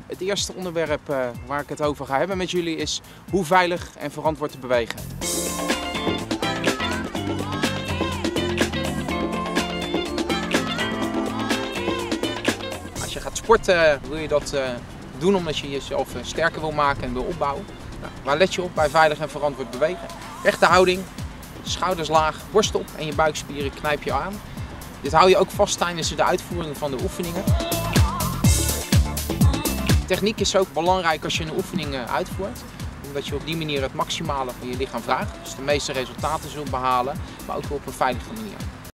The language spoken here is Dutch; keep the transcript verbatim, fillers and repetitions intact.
Het eerste onderwerp uh, waar ik het over ga hebben met jullie is hoe veilig en verantwoord te bewegen. Als je gaat sporten wil je dat uh, doen omdat je jezelf sterker wil maken en wil opbouwen. Nou, waar let je op bij veilig en verantwoord bewegen? Rechte houding, schouders laag, borst op en je buikspieren knijp je aan. Dit hou je ook vast tijdens de uitvoering van de oefeningen. Techniek is ook belangrijk als je een oefening uitvoert, omdat je op die manier het maximale van je lichaam vraagt. Dus de meeste resultaten zult behalen, maar ook op een veilige manier.